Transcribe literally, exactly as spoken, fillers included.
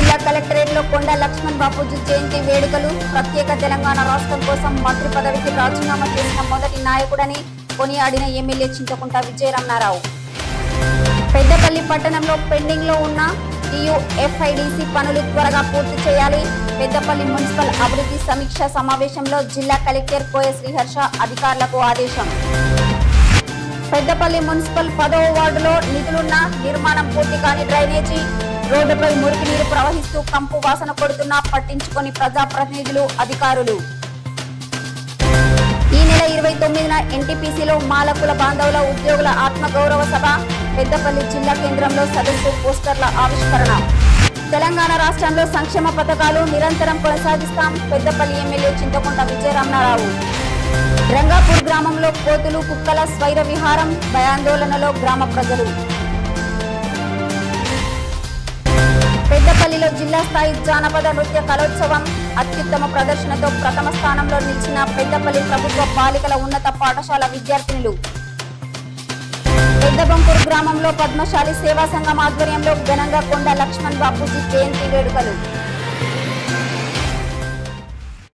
జిల్లా కలెక్టరేట్ లో కొండ లక్ష్మణ్ బాపూజీ జయంతి వేడుకలు. ప్రత్యేక తెలంగాణ రాష్ట్రం కోసం మంత్రి పదవికి రాజీనామా చేసిన మొదటి నాయకుడని కొనియాడిన ఎమ్మెల్యే చింతకుంట విజయరమణారావు. పెద్దపల్లి పట్టణంలో పెండింగ్ లో ఉన్న టీయూఎఫ్ఐడిసి పనులు త్వరగా పూర్తి చేయాలి. పెద్దపల్లి మున్సిపల్ అభివృద్ధి సమీక్ష సమావేశంలో జిల్లా కలెక్టర్ కోయ శ్రీహర్ష అధికారులకు ఆదేశం. పెద్దపల్లి మున్సిపల్ పదవ వార్డులో నిధులున్న నిర్మాణం పూర్తి కాని డ్రైనేజీ రోడ్డుపై మురికి నీరు ప్రవహిస్తూ కంపు వాసన కొడుతున్నా పట్టించుకొని ప్రజాప్రతినిధులు అధికారులు. ఈ నెల ఇరవై తొమ్మిదిన ఎన్టీపీసీలో మాలకుల బాంధవుల ఉద్యోగుల ఆత్మగౌరవ సభ. పెద్దపల్లి జిల్లా కేంద్రంలో సదస్సు పోస్టర్ల ఆవిష్కరణ. తెలంగాణ రాష్ట్రంలో సంక్షేమ పథకాలు నిరంతరం కొనసాగిస్తాం. పెద్దపల్లి ఎమ్మెల్యే చింతకుంట విజయరమణారావు. రంగాపూర్ గ్రామంలో కోతులు కుక్కల స్వైర విహారం. భయాందోళనలో గ్రామ ప్రజలు. పెద్దపల్లిలో జిల్లా స్థాయి జానపద నృత్య కళోత్సవం. అత్యుత్తమ ప్రదర్శనతో ప్రథమ స్థానంలో నిలిచిన పెద్దపల్లి ప్రభుత్వ బాలికల ఉన్నత పాఠశాల విద్యార్థినులు. పెద్దబంకూరు గ్రామంలో పద్మశాలి సేవా సంఘం ఆధ్వర్యంలో ఘనంగా కొండ లక్ష్మణ్ బాపూజీ జయంతి వేడుకలు.